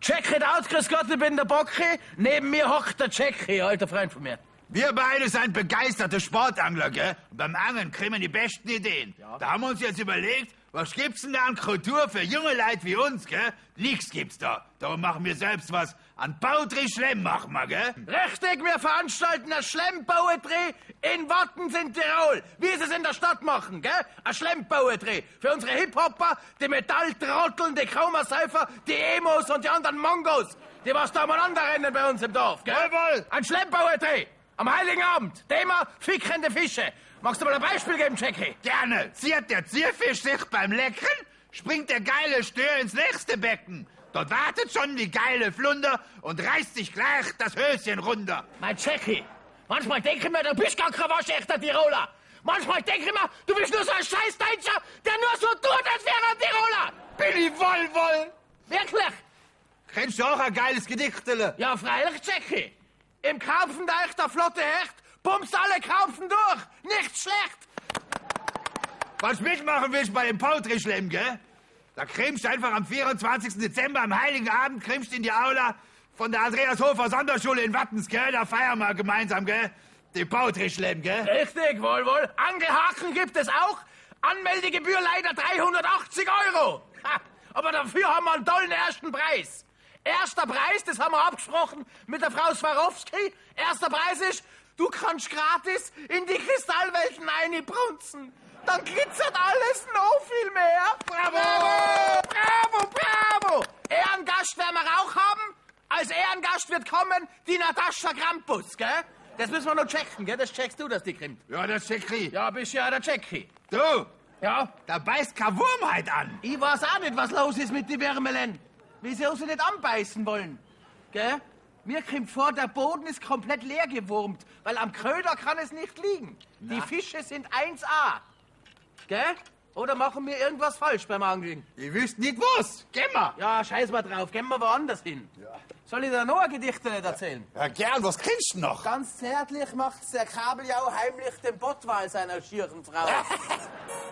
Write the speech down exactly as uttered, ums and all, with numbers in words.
Check it out, grüß Gott, ich bin der Bocki. Neben mir hockt der Jackie, alter Freund von mir. Wir beide sind begeisterte Sportangler, gell? Und beim Angeln kriegen die besten Ideen. Ja. Da haben wir uns jetzt überlegt, was gibt's denn da an Kultur für junge Leute wie uns, gell? Nichts gibt's da. Darum machen wir selbst was. An Bautri-Schlemm machen wir, gell? Richtig, wir veranstalten ein Schlemmbauerdreh in Wattens in Tirol. Wie sie es in der Stadt machen, gell? Ein Schlemmbauerdreh. Für unsere Hip-Hopper, die Metalltrotteln, die Chromasäufer, die Emos und die anderen Mongos. Die was da umeinander rennen bei uns im Dorf, gell? Jawohl! Ein Schlemmbauerdreh. Am Heiligen Abend. Thema fickende Fische. Magst du mal ein Beispiel geben, Jackie? Gerne. Ziert der Zierfisch sich beim Lecken, springt der geile Stör ins nächste Becken. Dort wartet schon die geile Flunder und reißt sich gleich das Höschen runter. Mein Jackie, manchmal denke ich mir, du bist gar kein waschechter Tiroler. Manchmal denke ich mir, du bist nur so ein scheiß Deutscher, der nur so tut, als wäre er ein Tiroler. Billy Wollwoll. Wirklich? Kennst du auch ein geiles Gedichtele? Ja, freilich, Jackie. Im Karpfenteich der flotte Hecht pumpst alle Karpfen durch. Nicht schlecht. Was mitmachen willst bei dem Bautri-Schlemm, gell? Da kriegst du einfach am vierundzwanzigsten Dezember, am Heiligen Abend, kriegst in die Aula von der Andreas-Hofer Sonderschule in Wattens, gell? Da feiern wir gemeinsam, gell? Den Bautri-Schlemm, gell? Richtig, wohl, wohl. Angelhaken gibt es auch. Anmeldegebühr leider dreihundertachtzig Euro. Ha, aber dafür haben wir einen tollen ersten Preis. Erster Preis, das haben wir abgesprochen mit der Frau Swarovski. Erster Preis ist, du kannst gratis in die Kristallwelten einbrunzen. Dann glitzert alles noch viel mehr. Bravo! Bravo, bravo! Ehrengast werden wir auch haben. Als Ehrengast wird kommen die Natascha Krampus, gell? Das müssen wir noch checken, gell? Das checkst du, dass die kommt. Ja, das check ich. Ja, bist ja der Jackie. Du, Ja? da beißt kein Wurm halt an. Ich weiß auch nicht, was los ist mit den Würmelen. Wie sie uns nicht anbeißen wollen. Gell? Mir kommt vor, der Boden ist komplett leer gewurmt, weil am Köder kann es nicht liegen. Na? Die Fische sind eins A. Gell? Oder machen wir irgendwas falsch beim Angeln? Ich wüsste nicht was. Geh mal. Ja, scheiß mal drauf. Gehen wir woanders hin. Ja. Soll ich dir noch ein Gedicht nicht erzählen? Ja, gern. Was kriegst du noch? Ganz zärtlich macht's der Kabeljau heimlich den Bottwal seiner schieren Frau.